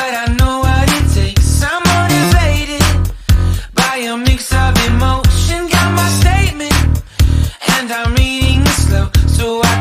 but I know what it takes. I'm motivated by a mix of emotion. Got my statement, and I'm reading it slow, so